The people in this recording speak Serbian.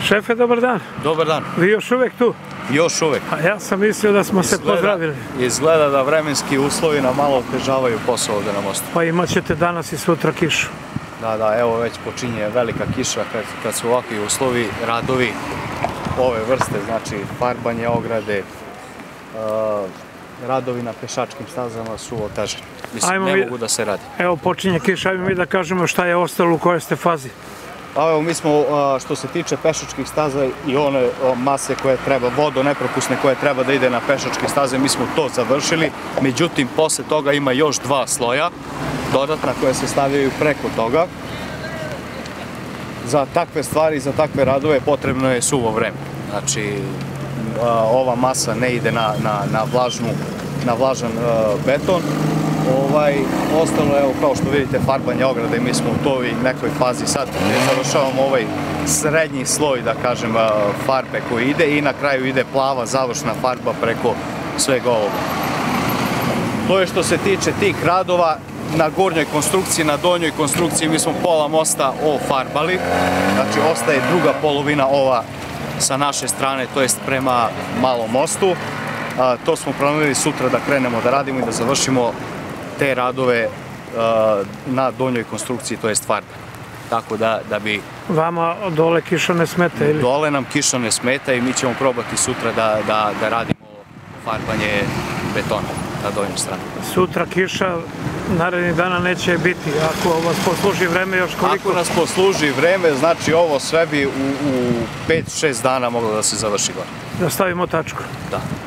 Šefe, dobar dan. Dobar dan. Vi još uvek tu? Još uvek. A ja sam mislio da smo se pozdravili. Izgleda da vremenski uslovi nam malo otežavaju posao ovde na mostu. Pa imat ćete danas i sutra kišu. Da, evo već počinje velika kiša kad su ovakvi uslovi, radovi ove vrste, znači farbanje ograde, radovi na pešačkim stazama su otežani. Mislim, ne mogu da se radi. Evo počinje kiša, ajmo mi da kažemo šta je ostalo, u kojoj ste fazi. Evo, mi smo, što se tiče pešačkih staza i one mase koje treba, vodonepropusne koje treba da ide na pešačke staze, mi smo to završili. Međutim, posle toga ima još 2 sloja dodatna koje se stavljaju preko toga. Za takve stvari, za takve radove potrebno je suvo vreme. Znači, ova masa ne ide na vlažan beton. Ostalo, evo, kao što vidite, farbanje ograde, mi smo u toj nekoj fazi sad završavamo ovaj srednji sloj, da kažem, farbe koji ide i na kraju ide plava završna farba preko svega ovoga. To je što se tiče tih radova. Na gornjoj konstrukciji, na donjoj konstrukciji mi smo pola mosta ofarbali, znači ostaje druga polovina ova sa naše strane, to jest prema malom mostu. To smo planirali sutra da krenemo da radimo i da završimo te radove na donjoj konstrukciji, to jest farbe. Tako da bi... Vama dole kiša ne smeta ili? Dole nam kiša ne smeta i mi ćemo probati sutra da radimo farbanje betona na donjoj strani. Sutra kiša, narednih dana neće biti, ako vas posluži vreme još koliko? Ako nas posluži vreme, znači ovo sve bi u 5-6 dana moglo da se završi gore. Da stavimo tačku. Da.